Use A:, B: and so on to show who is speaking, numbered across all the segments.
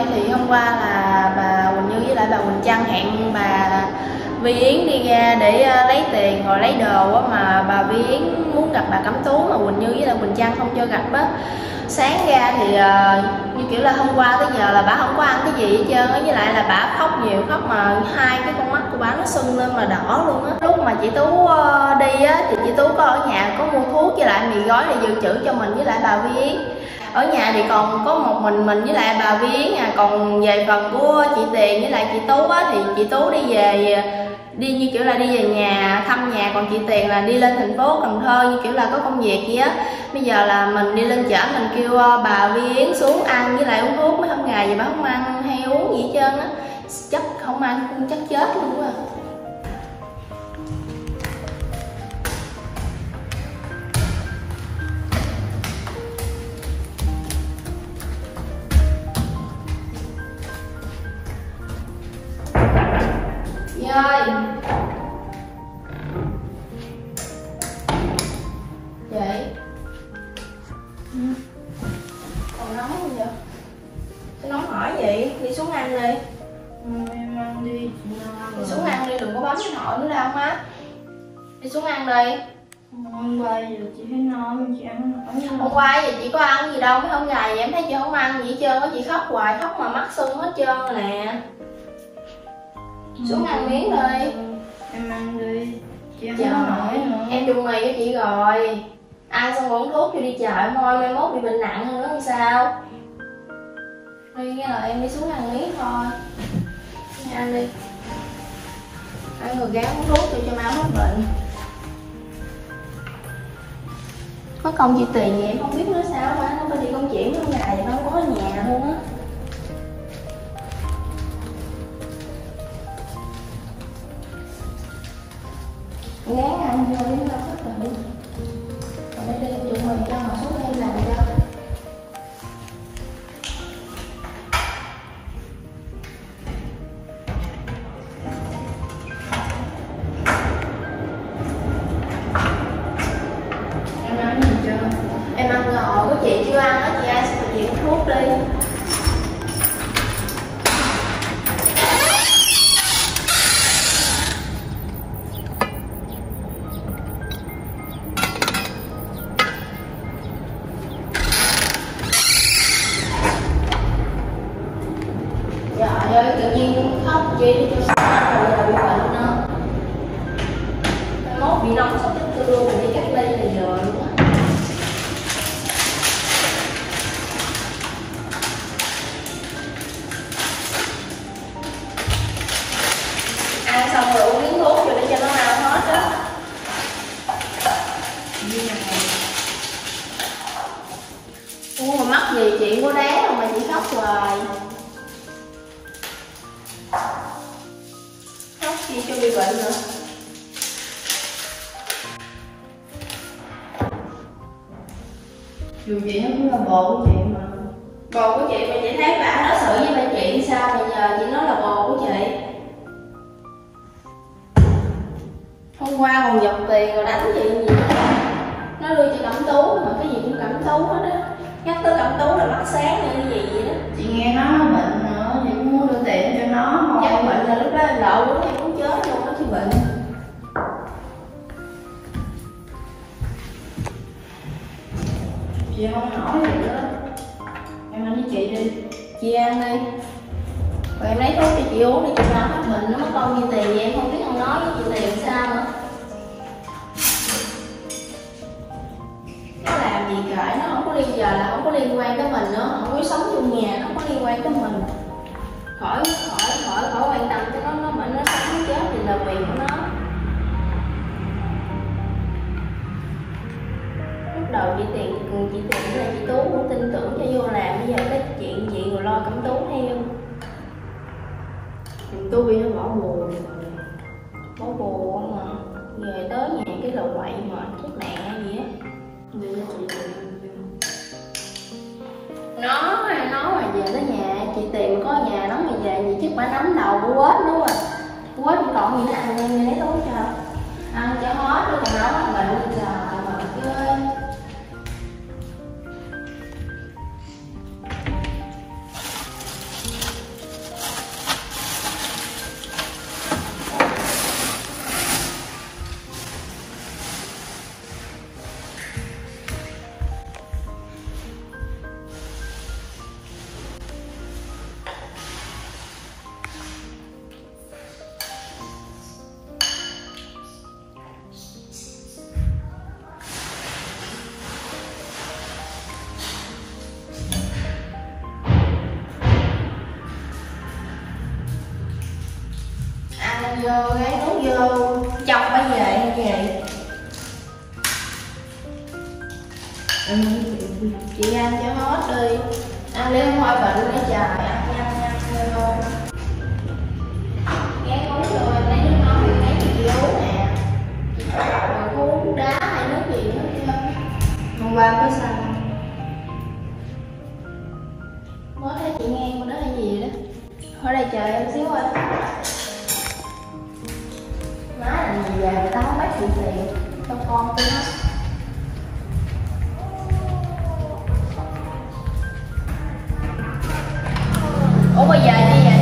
A: thì hôm qua là bà Quỳnh Như với lại bà Quỳnh Trân hẹn bà Vi Yến đi ra để lấy tiền rồi lấy đồ á, mà bà Vi Yến muốn gặp bà Cẩm Tú mà Quỳnh Như với lại Quỳnh Trân không cho gặp á. Sáng ra thì như kiểu là hôm qua tới giờ là bà không có ăn cái gì hết trơn á, với lại là bà khóc nhiều, khóc mà hai cái con mắt của bà nó sưng lên mà đỏ luôn á. Lúc mà chị Tú đi á thì chị Tú có ở nhà có mua thuốc với lại mì gói để dự trữ cho mình với lại bà Vi Yến. Ở nhà thì còn có một mình với lại bà Vi Yến à. Còn về phần của chị Tiền với lại chị Tú á thì chị Tú đi như kiểu là đi về nhà thăm nhà, còn chị Tiền là đi lên thành phố Cần Thơ như kiểu là có công việc gì á. Bây giờ là mình đi lên chợ, mình kêu bà Vi Yến xuống ăn với lại uống thuốc. Mấy hôm ngày vậy bà không ăn hay uống gì hết trơn á, chắc không ăn chắc chết luôn quá. Chị ơi, chị còn nóng không vậy? Cái nóng hỏi vậy, đi xuống ăn đi.
B: Em ăn đi.
A: Đi xuống ăn đi, đừng có bấm điện thoại nữa đâu má. Đi xuống ăn đi.
B: Hôm qua giờ chị thấy no, chị ăn nổi.
A: Hôm qua giờ chị có ăn gì đâu, mấy hôm ngày vậy em thấy chị không ăn gì hết trơn á, chị khóc hoài, khóc mà mắt sưng hết trơn rồi nè. Xuống ăn miếng đi.
B: Em ăn đi. Chị ăn không nổi nữa.
A: Em chung mì với chị rồi. Ăn xong rồi uống thuốc cho đi chợ thôi, mai mốt bị bệnh nặng hơn nữa không sao. Đi nghe lời em đi xuống ăn miếng thôi. Ăn đi. Ăn rồi gán uống thuốc cho mau hết bệnh. Có công chị Tiền vậy em không biết nữa sao mà nó phải đi công chuyện trong ngày nó không có ở nhà luôn á. Gán ăn vô đến đâu hết rồi. Còn đây đi tụi mình cho họ xuống đây làm cho.
B: Em ăn gì chưa?
A: Em ăn rồi, có chị chưa ăn á, chị ăn xong rồi chị uống thuốc đi. Trời ơi, tự nhiên khóc chi đi cho sao rồi giờ bị bệnh nữa. Mai mốt bị nóng sốt chết tôi luôn, mình đi cách ly là giờ luôn á. Ăn xong rồi uống miếng thuốc rồi để cho nó mau hết á. Ủa mà mắc gì chuyện có đáng đâu mà chị khóc hoài. Khóc chi cho bị bệnh nữa.
B: Dù chị nó cũng là bồ của chị mà.
A: Bồ của chị mà chị thấy bà đối xử với ba chị sao mà giờ chị nói là bồ của chị. Hôm qua còn giật tiền rồi đánh chị gì đó. Nó đưa cho Cẩm Tú mà cái gì cũng Cẩm Tú hết á. Nhắc tới Cẩm Tú là mắt sáng như cái gì vậy đó.
B: Chị nghe nó bệnh nữa, chị cũng muốn đưa tiền cho nó thôi.
A: Chắc bệnh là lúc đó lộ đúng em cũng chết luôn đó chứ bệnh.
B: Chị không hỏi gì đó. Em ăn với chị đi.
A: Chị ăn đi. Rồi em lấy thuốc cho chị uống đi cho nó hết bệnh, nó mất công như tiền vậy em không biết không nói với chị Tiền sao nữa. Nó làm gì kệ, nó không có giờ là không có liên quan tới mình nữa, không có sống chung nhà, nó không có liên quan tới mình. Khỏi quan tâm cho nó bệnh nó sống chết thì là quyền của nó. Lúc đầu chị Tiền là chị Tú cũng tin tưởng cho vô làm, bây giờ cái chuyện gì rồi lo Cẩm Tú theo.
B: Tú Vi nó bỏ bùa rồi.
A: Bỏ bùa mà về tới nhà cái lầu quậy mà thuốc nạn hay gì á.
B: Đi cho chị
A: Nó mà về tới nhà chị Tiền có ở nhà nó mà về gì chứ bà nắm đầu của quết đúng rồi. Quết còn gì ăn em lấy tối cho ăn cho hết chứ còn nó bệnh trời mà ơi. Chị ăn cho hết đi. Ăn đi không thôi bệnh đi trời, ăn nhanh nhanh luôn. Gán uống rồi lấy nước nóng thì lấy chị uống nè. Rồi uống đá hay nước gì nữa chứ. Hôm qua có sao không? Mới thấy chị nghe con đó là gì đó. Ở đây chờ em xíu thôi. Má là gì về người ta không bắt chị tiền cho con tôi nó. Ủa bây giờ như vậy?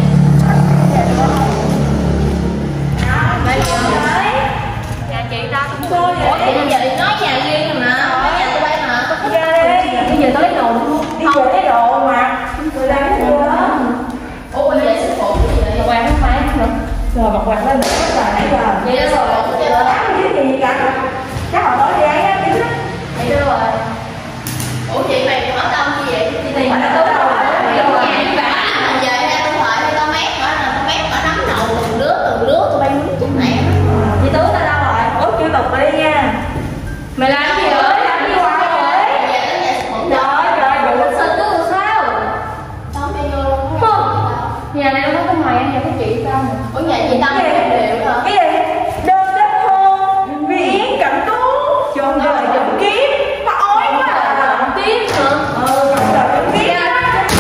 A: Bây giờ nhà chị ta cũng cô. Ủa thì bây giờ nói nhà riêng rồi mà, nói nhà tôi bay mà. Bây giờ tôi lấy đồ luôn.
B: Đi về cái đồ mà người làm cái đồ đó.
A: Ủa bây giờ sức phụ cái gì vậy?
B: Quạt không phải nữa. Rồi bật quạt lên nữa là nãy giờ.
A: Vậy đó rồi, không chơi đó.
B: Cái gì cả. Chắc họ nói đi ấy á, biết đó.
A: Vậy đó rồi. Ủa chị mày mở tâm như vậy? Chị tiền
B: Phải là tốt đâu rồi.
A: mình về ra tôi hỏi hay tao mét mở là tao mét mở nắm đầu từng đứa tụi bay muốn chút này.
B: Chị Tứ tao đâu rồi? Ủa chưa tục đi nha.
A: Mày làm gì rồi? Làm gì hoài rồi?
B: Trời ơi,
A: Sinh tức là sao? Tao phải vô luôn không?
B: nhà này nó có mày ăn nhà của chị sao mà.
A: Ủa nhà chị Tâm
B: Cái
A: không đều hả?
B: gì? Đơn kết hôn, Vi Yến Cẩm Tú, chọn đời chọn kiếm, nó ói quá à.
A: Kiếm hả?
B: Chọn đời chọn kiếm á.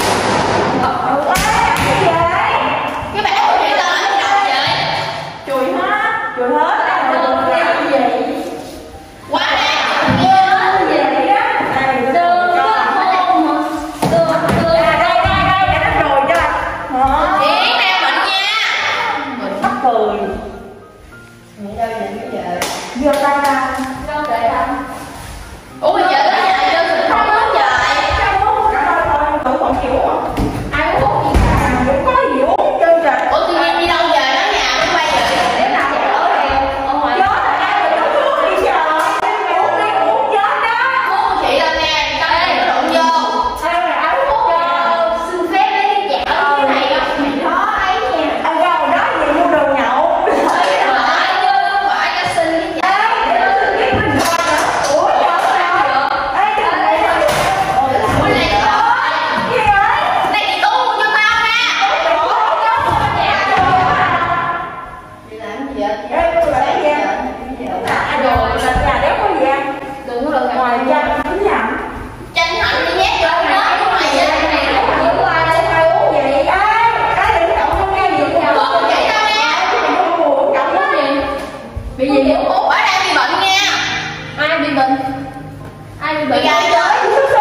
B: Cái gì vậy?
A: Cái bạn của chị Tâm làm gì đâu vậy?
B: Chùi hết, cái gì?
A: Quá đây!
B: Cái gì vậy á? Đây, cái đồ cho. Đây, cái nó rồi cho. Hả?
A: Chị Yến đang bệnh nha!
B: Mắc cười.
A: Mày đâu vậy bây giờ?
B: Giơ tay ra.
A: Đâu để anh? Ủa bây giờ tới nhà cho tụi không uống trời.
B: Sao uống cả đôi thôi, tụi còn chịu không?
A: Ai uống gì cả?
B: Cũng có gì uống trơn trời.
A: Ủa tự nhiên đi đâu về nói nhà mới quay về.
B: Để làm gì ở đây?
A: Ở ngoài.
B: Chết rồi, ai mà nó thuốc đi trời. Uống chết đó.
A: Thuốc của chị lên nè, tao để nó đụng vô.
B: Ai mà áo thuốc cho.
A: Xin phép lấy cái chảo như thế này không? Mày khó ấy nha.
B: Ăn rau đó gì mua đồ nhậu.
A: Phải chứ, không phải cho xin cái chảo.
B: Ủa sao sao? Ê cái này là
A: Ủa này có.
B: gì vậy?
A: Này chị Tu cho tao nha. Chị làm gì vậy?
B: Ê tôi lại gì? Ai đồ là nhà đéo có gì ăn.
A: Đừng có lần
B: Ngoài chanh cứ nhậm.
A: tranh hạnh đi nhét vô đó của mày vậy. Này nó không giữ qua đây phải uống gì.
B: Ai đừng động không nghe gì nha.
A: Thuốc của chị tao nè.
B: Trọng
A: Thuốc gì? Bị gì? Thuốc ở đây bị bệnh nha. Ai bị bệnh? Ai bị bệnh? Bị gai chơi.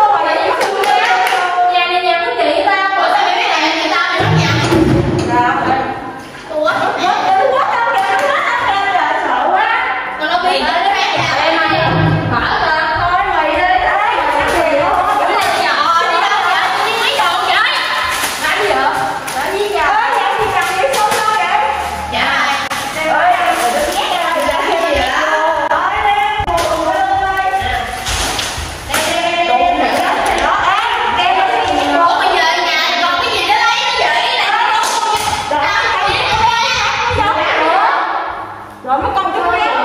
A: Nhà này nhà của chị tao. Ủa sao mày biết là nhà chị tao mày nói nhà mày? Tôi quá hết nè. Còn nó biết là nó bán nhà đây mày. Mở ra. Thôi mày đi. Cái này trời đi đâu vậy? Đi mấy đồ vậy? Làm gì vậy? Làm gì vậy? Dạ. Ủa bây giờ nhà còn cái gì đó lấy nó vậy nè.
B: Rồi mấy con chú em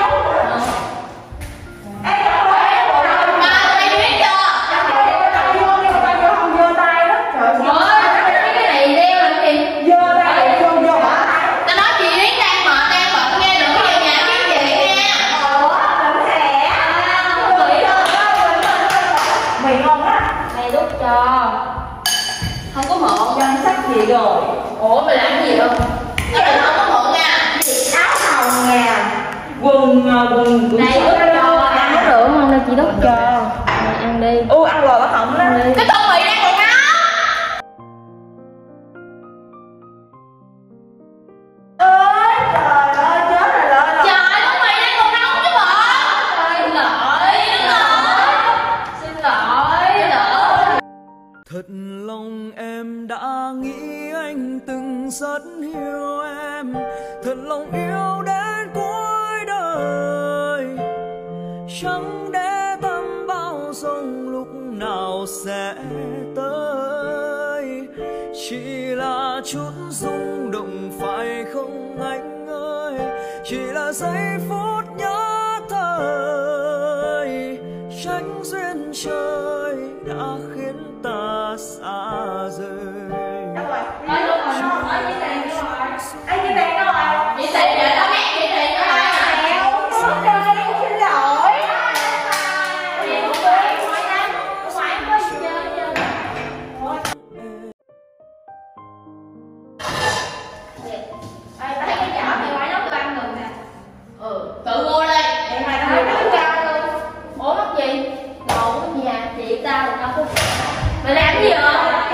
A: Ba mày biết chưa?
B: giơ tay đó.
A: Ủa cái này đeo làm gì?
B: Giơ tay vô
A: Tao nói chị Yến đang mệt đang bận nghe đừng có về nhà kiếm chị nha. Không bị đâu.
B: mày ngon á.
A: Này đút cho. Không có mượn.
B: Danh sách gì rồi?
A: Ủa mày làm cái gì không? Cái đó không có mượn nha.
B: Áo hồng nè, quần
A: Này đút cho.
C: Ăn nước rượu không đây chị đút cho. Mày ăn đi.
B: ăn lò có hồng đó.
A: Cái tô mì đang còn nóng.
B: Ơi trời ơi chết rồi lỡ rồi.
A: Trời tô mì đang còn nóng chứ bộ. Xin lỗi. Xin lỗi.
D: Thật lòng em đã nghĩ anh từng rất yêu em, thật lòng yêu đến cuối đời, chẳng để tâm bao dòng lúc nào sẽ tới, chỉ là chút rung động phải không anh ơi, chỉ là giây phút nhớ thời, tránh duyên chân trời đã khiến ta xa rời.
B: Nói luôn rồi, nói với tiền đâu rồi? Ai với tiền đâu rồi?
A: Chị tiền vậy tao mét chị tiền đó ai?
B: Xin lỗi.
A: Tự mua đi.
B: Vậy mà tao nói ra luôn.
C: Ủa mắc gì? Đồ của nhà chị tao là tao không. Mày làm cái gì vậy?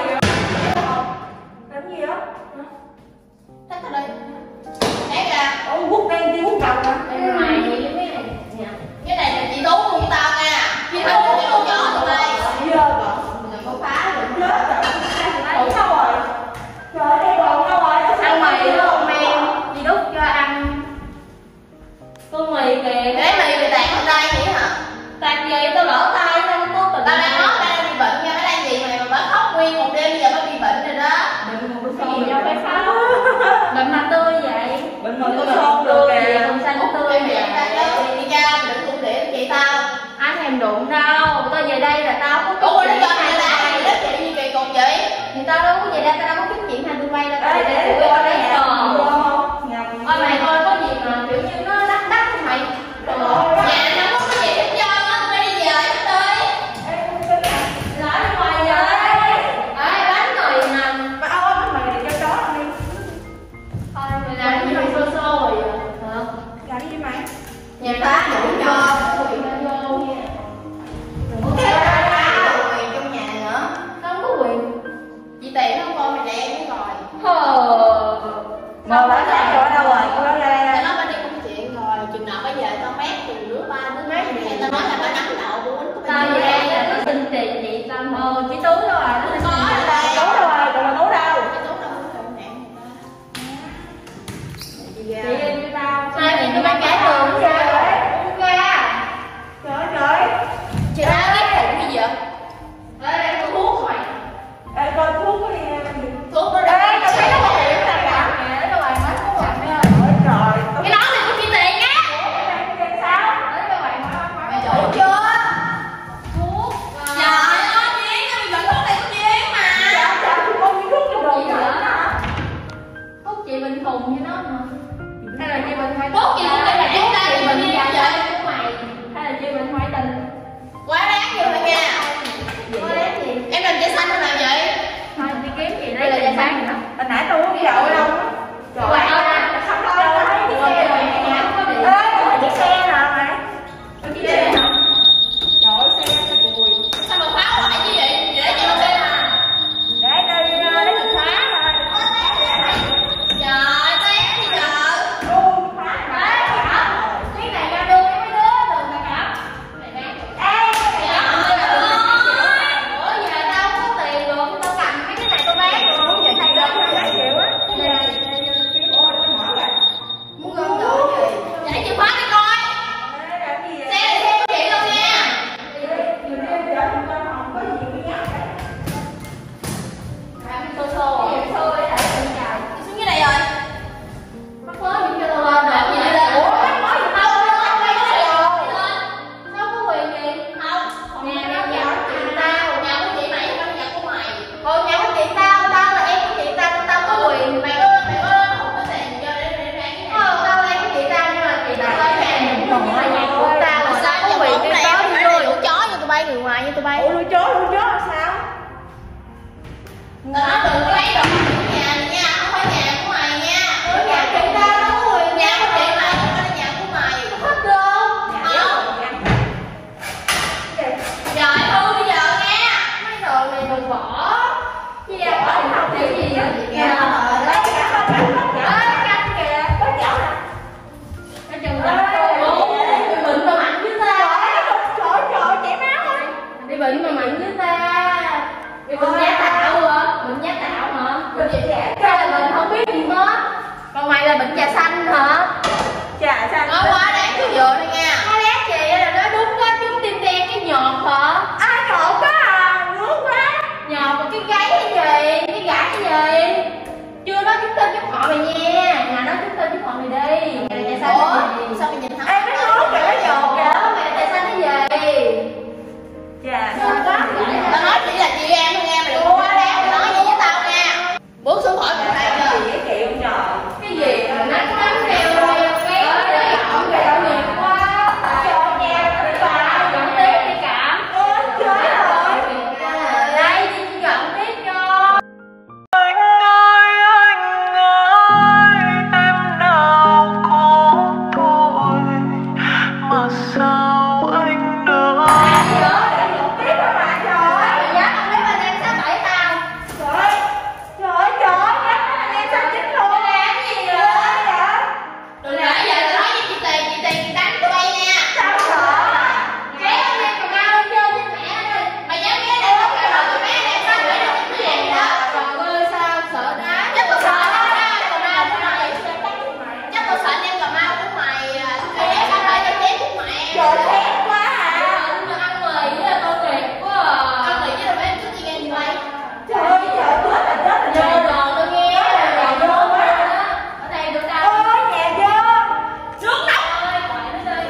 B: Làm gì đó?
A: Tắt ra đây. Đấy kìa.
B: Ủa quất đen chứ quất đầu hả?
C: Mày gì với cái này?
A: Cái này là chị Tú của tao nha. Chị Tú cái con nhỏ tụi đây.
B: Dơ rồi.
A: Đừng có phá được.
B: Chết rồi. Ủa sao rồi? Trời ơi, đây còn đâu rồi?
C: Ăn mì đúng không em? Chị đút cho ăn. Con mì kìa.
A: Để mày bị tạt hôm nay vậy hả?
C: Tạt gì tao lỡ tay tao không có bệnh.
A: Tao đang nói tao đang bị bệnh nha, mấy đang gì mà bà khóc nguyên một đêm bây giờ bà bị bệnh rồi đó.
C: Cái gì đâu phải khóc. Bệnh mà tươi vậy.
B: Bệnh mà có son được kìa.
C: Con xanh tươi
A: Mày
C: vậy.
A: ta chứ, đi ra mày đừng đụng đĩa chị tao.
C: Ai thèm đụng đâu. Tao về đây là tao có
A: Ủa nó
C: chuyện
A: cho
C: hai
A: mày lá
C: tay.
A: gì đó chị như kỳ cục vậy?
C: Thì tao đâu có về đây, tao đâu có kiếm chuyện hai Dubai đâu. Tao
B: Ê, để
C: tụi
B: coi
C: đây
B: đây
C: rồi.
B: Ôi
C: Ôi mày coi có gì mà kiểu như nó đắt đắt không mày?
A: Nhà nó không có gì hết trơn á, tụi bay đi về hết đi.
C: Lỡ đi ngoài vậy. Ê bánh rồi nè.
B: mà ôi mày để cho chó ăn đi.
C: Thôi mày làm cái gì mày xô xô rồi hả?
B: Làm gì mày?
A: Nhà phá đủ cho.
C: Quỳ lên vô nha.
A: Quyền trong nhà nữa.
C: Không có quyền.
A: Chị tiền nó coi mày đen cái rồi.
B: Mà bà sáng rồi đâu rồi? Cô
A: Tao
B: ra.
A: nói bà đi công chuyện rồi, chừng nào bà về tao mét chừng đứa ba đứa mét thì tao nói là bà nắm đầu của quýnh của
C: Tao về đây là nó xin tiền chị tao. Chị Tú đâu rồi? Nó xin
A: có
C: tiền.
A: ở đây.
B: Tú đâu rồi? Còn mà Tú đâu?
A: Cái Tú đâu có thượng nạn người ta. Đi
C: Chị
A: ra.
C: đi với tao.
A: Sai thì tôi bán cái tường ra.
C: Uống ra.
B: Trời trời.
A: Chị đã biết thủng cái gì vậy?
C: Ê đây có thuốc mày.
B: Ê coi thuốc có đi.
A: Thuốc nó
B: Ê
A: ra.
B: tao thấy nó có hiểm này cả.
C: Mẹ nó ngoài mắt của bạn đó.
B: Ôi trời.
C: Cái đó này có chi tiền nhá.
B: Cái sao?
C: Đấy các bạn má.
A: Mày đủ chưa?
C: Thuốc.
A: Trời ơi, Chiến, nó bị bệnh thuốc này của Chiến mà.
B: Dạ dạ thì con đi thuốc cho đồ
C: Gì
B: nữa
C: vậy?
B: hả?
C: Thuốc chị Bình Khùng với nó mà. Hay là chị Bình Hoài
A: Thuốc gì cũng phải rẻ ra,
C: chị
A: chị
C: Bình
A: Bình
C: Hoài
A: vậy.
C: Tình của mày. Hay là chị Bình Hoài Tình.
A: Quá đáng vô rồi nha.
C: Có đáng gì?
A: Em làm trái xanh thế nào vậy?
C: Thôi đi kiếm gì lấy tiền bán hả?
B: Hồi nãy tôi uống rượu đâu. Trời
C: Quạt
B: ơi.
C: ra.
B: Không thôi tao thấy chiếc xe rồi. Ê, chiếc xe nè mày.
C: Chiếc xe hả?
B: Trời ơi, xe xe bùi.
A: Sao mà phá hoại như vậy? Chị để cho nó xe à?
B: Để tôi lấy chìa khóa rồi.
A: Trời, té đi trời.
B: Luôn khóa rồi.
C: Cái này ra đưa với mấy đứa đừng mà cặp. Mày bán được.
B: Ê, cái này
C: Ủa giờ tao không có tiền được, tao cầm mấy cái này tao bán được.
B: cái này đó là mấy triệu á.
C: Đây này.
B: Ôi, nó mở rồi.
A: Muốn gom đồ gì? Chạy chìa khóa đi coi.
B: Ê, làm gì vậy?
A: Xe này xe của chị luôn nha.
B: Nhiều đêm giờ không có phòng có gì mới nhắc đấy.
C: Làm xô xô rồi. Xô để lại trên trời.
A: Xuống dưới này rồi.
C: Mắc mới những cho tao lên
A: Làm
C: rồi.
A: gì lên?
C: Ủa, mắc mới gì tao lên rồi.
A: Quay cái này rồi.
C: Đâu có quyền gì.
A: Không.
C: Nhà nó giàu chị tao.
A: Nhà của chị mày không phải nhà của mày.
C: Còn nhà của chị tao, tao là em của chị tao, tao có quyền.
A: Mày có không có tiền cho để ra cái này.
C: Tao là em của chị tao nhưng mà chị tao tới nhà mình còn ở nhà của tao mà
A: Sao
C: tao có quyền đi tới
A: đi
C: vui.
A: lũ chó như tụi bay người ngoài như tụi bay.
B: Ủa, nuôi chó là sao?
A: Tao nói đừng có lấy đồ của nhà này nha, không phải nhà của mày nha.
C: Nhà chị tao nó có quyền.
A: Nhà của chị mày không phải là nhà của mày.
C: Hết đâu.
A: Trời ơi bây giờ nghe.
C: Mấy đồ này đừng bỏ. Chứ ra bỏ thì không để gì á.
A: Dạ.
C: Lấy cả con canh kìa. Có chậu hả? Cái chừng đó. Đi bệnh mà mạnh với ta.
B: Trời, chảy máu rồi.
C: Đi bệnh mà mạnh với ta. Đi bệnh giá tạo hả? Bệnh giá tạo hả?
B: Bệnh gì vậy?
C: Hay là bệnh không biết gì hết. Còn mày là bệnh trà xanh hả?
B: Chà sao?
A: Nói quá đáng cái vừa đây nha.
C: Nó lát chị là nó đúng đó, chúng tim đen cái nhọt hả?
B: Ai trộn quá à, ngứa quá.
C: Nhọt và cái gáy cái gì? Cái gãi cái gì? Chưa nói chúng tên giúp họ mày nha. Nhà nói chúng tên giúp họ mày đi. Mày là trà xanh
A: Ủa,
C: cái gì?
A: sao mày nhìn thẳng?
B: Ê, nó ngứa kìa, nó nhột kìa.
C: Ủa, mày là trà xanh cái gì?
B: Chà nha.
A: Tao nói chỉ là chị em thôi nha, mày đừng có quá đáng mày nói vậy với tao nha. Bước xuống khỏi phòng này chưa?
B: Gì cái kiểu trời.
C: Cái gì mà nó cắm keo rồi cái ổng kìa tội nghiệp quá.
B: Cho nha, bà
C: Dẫn tiếp đi Cảm.
B: trời ơi.
C: Đây chị dẫn tiếp cho.
D: Anh ơi em nào có thôi mà sao anh nỡ.
B: Tiếp đó mà trời.
C: Dắt ông lấy bên em sao bẫy tao.
B: Trời. Trời trời, nhắc nghe sao chính luôn.
C: Làm gì nữa?
A: Đừng nãy giờ tao nói với chị Tiền chị đánh tụi bay nha.
B: Sao sợ?
C: Kéo ông em còn ao chơi với mẹ đi.
A: Mày dám ghé đây không cả rồi tụi bé em sao mày đánh tụi mày đó.
C: Trời ơi sao sợ đá.
A: Chắc tao sợ đó, Cà Mau của mày. Chắc tao sợ anh em Cà Mau của mày. Ghé sao phải tao chém chúng mày.
B: Trời thét quá à.
C: Nó ăn mì với tôi kịp quá à.
A: Tao nghĩ với tụi bé em chút đi nghe chị bay.
B: Trời ơi, trời chết là
C: Vô
B: chết.
C: đồ tôi nghe. Rồi vô quá. Ở đây tụi tao.
B: Ôi nhà vô.
A: Nước nóng.
C: Ơi khỏi nó đi.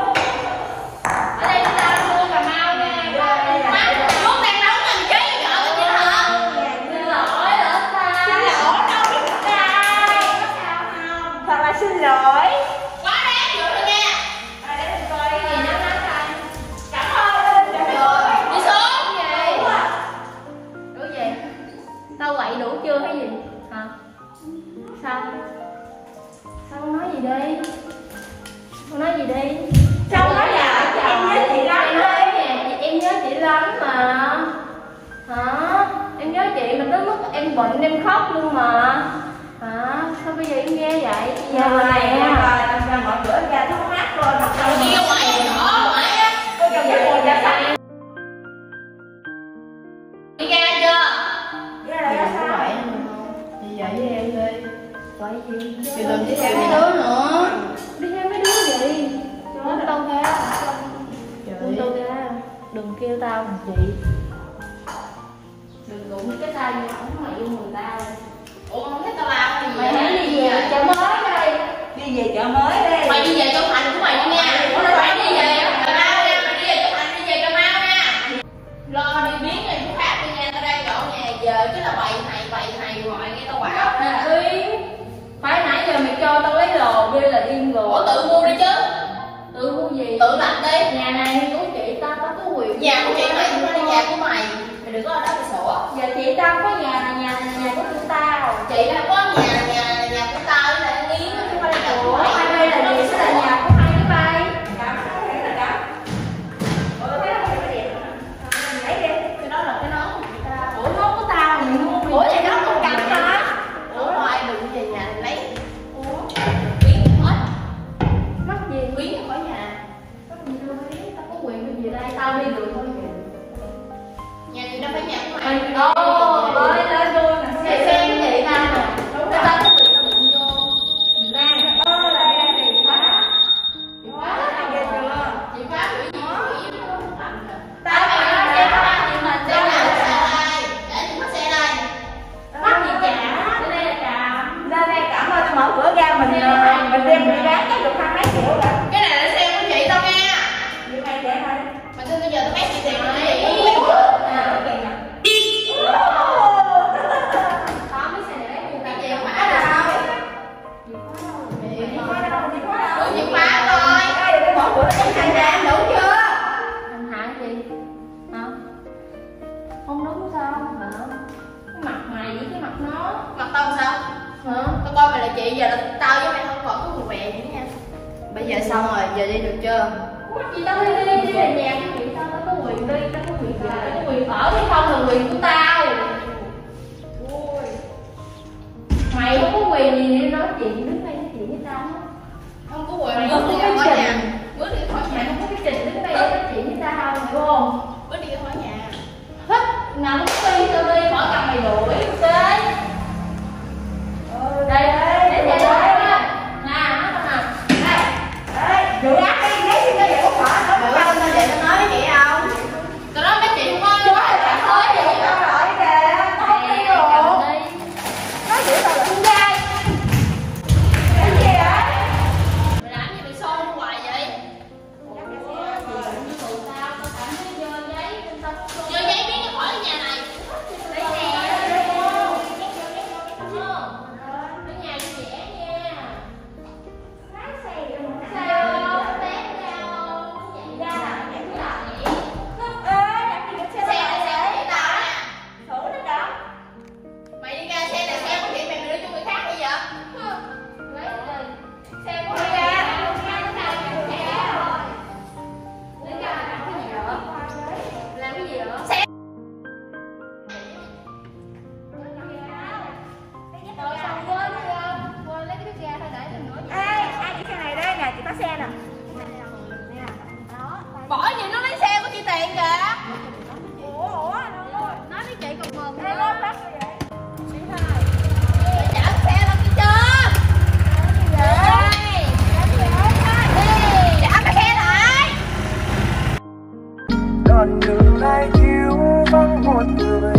C: Ở đây tụi tao mua Cà Mau nha.
A: Má, nước đang nóng mà mày chế vợ tao chứ hả?
C: Xin lỗi lỡ sai.
B: Xin lỗi đâu biết sai. Thật là xin lỗi.
A: Quá đáng vậy thôi nha.
B: Để mình coi
C: Cái gì nó nói sai.
B: cảm ơn.
A: Đi xuống.
C: Cái gì? Đủ gì? Tao quậy đủ chưa hay gì? Hả? Sao? Sao không nói gì đi? Không nói gì đi?
B: Trong đó là em nhớ chị lắm
C: Em
B: đấy.
C: nói nè, em nhớ chị lắm mà. Hả? Em nhớ chị mà tới mức em bệnh em khóc luôn mà. Hả? Sao bây giờ em nghe vậy? Bây giờ nè.
B: Rồi, mọi bữa ra thắc mắc rồi. Bắt đầu
A: Đi ra ngoài em nhỏ ngoài á.
B: tôi cho chị ngồi ra sẵn.
A: Đi ra chưa?
B: Ra là ra sao?
A: Đi dậy với em đi.
C: Quậy gì?
A: Chị đừng đi theo mấy đứa nữa.
C: Đi theo mấy đứa gì? Buông tao ra. Buông tao ra. Đừng kêu tao là chị. Đừng đụng cái tay như ổng mày vô người tao.
A: Ủa không thấy tao lao gì
C: Mày
A: vậy?
C: hãy đi về chợ mới đây.
B: Đi về chợ mới đi.
A: Mày đi về trong thành của mày đi nha. Mày đi về Cà Mau nha. Mày đi về trong thành, đi về Cà Mau nha. Lo đi biến này chỗ khác đi nha. Tao đang dọn nhà về chứ là bày này gọi nghe tao bảo.
C: Uyên, phải nãy giờ mày cho tao lấy đồ đi là điên rồi.
A: Ủa tự mua đi chứ.
C: Tự mua gì?
A: Tự làm đi.
C: Nhà này của chị tao có quyền.
A: Nhà của chị mày cũng là nhà của mày. Mày đừng có ở đó bị sủa.
C: Giờ chị tao có nhà là nhà của tụi tao.
A: Chị đã có nhà của tao với lại anh Yến chứ không phải là nhà của
C: Ủa,
A: mày.
C: hai đây là gì? Sẽ là nhà của hai đứa bay.
B: Cảm sao thế là cảm. Thấy không có đẹp. Lấy đi.
A: Cái đó là cái nón của chị tao.
C: Ủa nó của tao mày mua mày.
A: Ủa vậy đó không cầm hả? Ủa ai đừng về nhà này lấy. Ủa biến hết.
C: Mắc gì?
A: Biến khỏi nhà.
C: Mắc gì đâu biết, tao có quyền cái gì đây, tao đi được thôi kìa.
A: Nhà gì đâu phải nhà của mày.
C: Ồ, ơi lên luôn nè. Chị xem cái gì tao nè.
B: Đúng
C: Tao
B: rồi.
C: tao có quyền tao đụng vô. Mình ra.
B: Là ra thì khóa.
C: Chị khóa
B: Khóa
C: tao
B: ghê chưa?
A: Chị phá hủy gì hủy không làm hả?
B: Tao
C: Tao
B: phải
C: phải
B: nói
C: xem
B: cho
C: tao chị mình
A: Để
C: cho
A: lại
C: là
A: xe đây. Để chị mất xe đây.
C: mắc gì chả. Cái đây là tràm.
B: Lên đây cảm ơn tao mở cửa ra mình đem đi bán cái được 20 triệu rồi.
A: Cái này là xe của chị tao nha.
B: Như mày vậy thôi.
A: Mà sao bây giờ tao bán chị tiền rồi gì?
C: Không biết xe để mua
A: Cái
C: cái
A: gì
C: gì
A: không
C: mà.
A: phá đâu.
B: Đi khóa đâu, đi khóa đâu.
A: Ủa chị phá rồi.
B: Đây để mở cửa nó
A: Thành ra đủ chưa?
C: Hành hạ gì? Hả? Không đúng sao hả? Cái mặt mày với cái mặt nó.
A: Mặt tao sao?
C: Hả?
A: Tao coi mày là chị, giờ là tao với mày không còn có người bè nữa nha. Bây giờ xong rồi, giờ đi được chưa?
C: Ủa, chị tao đi là nhà của chị tao có quyền đi, tao có quyền về, tao có quyền ở hay không là quyền của tao.
B: Ui.
C: Mày không có quyền gì để nói chuyện, đứng đây nói chuyện với tao hết.
A: Không có quyền
C: Mày
A: bước
C: không
A: đi
C: có
A: ra khỏi
C: cái
A: nhà.
C: trình.
A: Bước đi ra khỏi
C: Mày
A: nhà.
C: không có cái trình đứng đây để nói chuyện với tao, hiểu không?
A: Bước đi ra khỏi nhà.
C: Thích, ngắm đi, tao đi, khỏi cần mày đuổi, ok? Đây, để chạy lại đó. Nè, nó con nè. Đây.
B: Ê, dự ác đi, lấy xin nó vậy không phải. Nó
A: Bữa
B: phải
A: tao vậy tao nói với chị không? Tao nói mấy chị không ơi.
B: quá là cảm ơn chị tao rồi kìa. Nó không đi được.
C: Đi.
B: Nó chửi tao là con trai.
D: một người